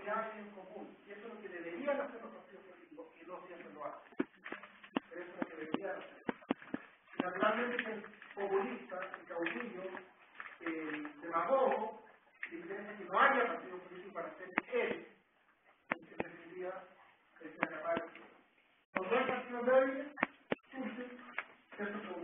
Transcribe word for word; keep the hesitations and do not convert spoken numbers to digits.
que hay en común. Y eso es lo que deberían hacer los partidos políticos, y no siempre lo hacen. Pero eso es lo que deberían hacer. Y naturalmente el populista, el caudillo, el demagogo, dice que no haya partido político para hacer él, el que preferiría el ser capaz de hacerlo. Cuando hay partidos débiles, surge ciertos